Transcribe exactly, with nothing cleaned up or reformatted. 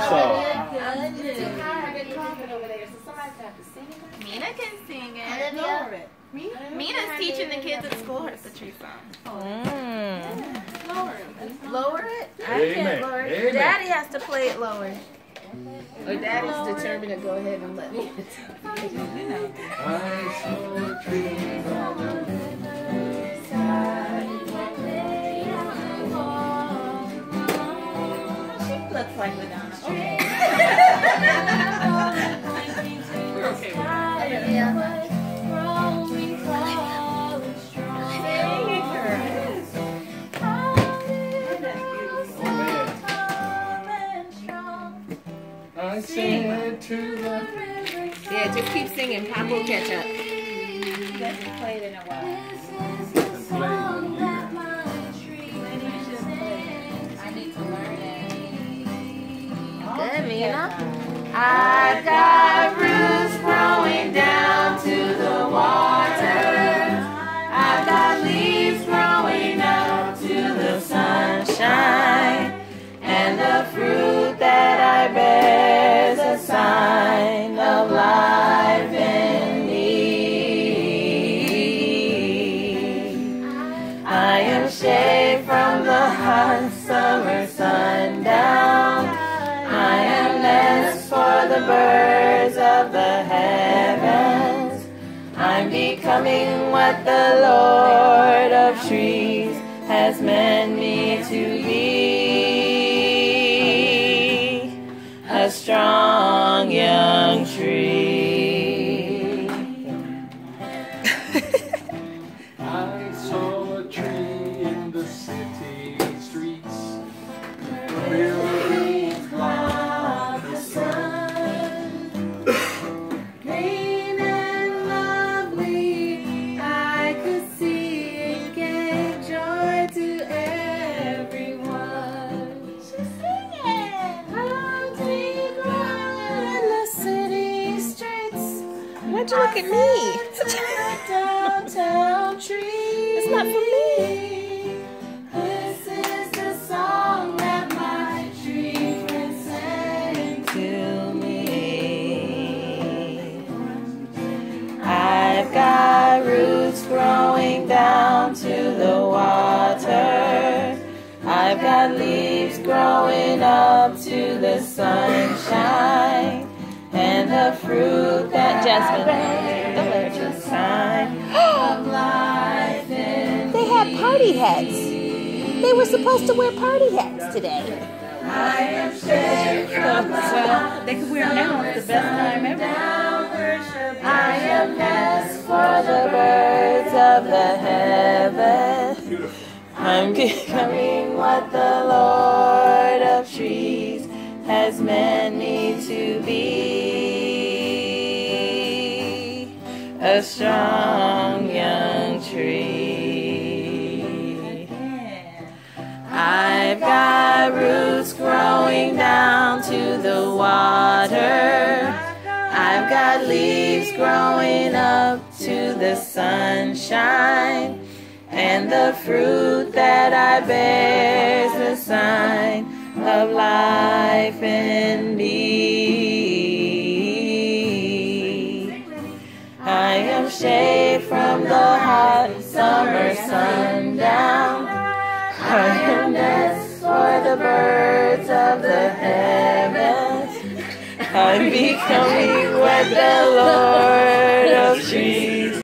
song. Mina can sing it. Lower it. Mina's teaching the kids at school her the tree song. Mm. Lower it. Lower it? I Amen. can't lower it. Amen. Daddy has to play it lower. Or Daddy's determined to go ahead and let me. I saw a tree on the Looks like Madonna. Okay. We're okay with that. Yeah. I said to the... Yeah, just keep singing. Pop will catch up. You guys have played in a while. I need to learn it. Good, Mina. I've got roots growing down to the water. I've got leaves growing up to the sunshine. And the fruit that I bear is a sign of life in me. I am shade from the hot summer sundown. I am nest for the birds of the heavens. I'm becoming what the Lord of trees has meant me to be. A strong young tree. I saw a tree in the city streets. The buildings block the sun. Green and lovely, I could see it gave joy to everyone. She's singing. Why'd you look at me? Downtown tree. It's not for me. This is the song that my tree friends sang to me. I've got roots growing down to the water. I've got leaves growing up to the sunshine. And the fruit that Jasmine, the little sign of life in they had party hats. They were supposed to wear party hats today. I am shade from the Well, they could wear them now. It's the best time ever. I am nest for the birds of the heavens. I'm becoming what the Lord of trees has meant me to be. A strong young tree. I've got roots growing down to the water. I've got leaves growing up to the sunshine. And the fruit that I bear is a sign of life in me. I am shade from the hot summer sundown. I am nest for the birds of the heavens. I'm becoming what the Lord of trees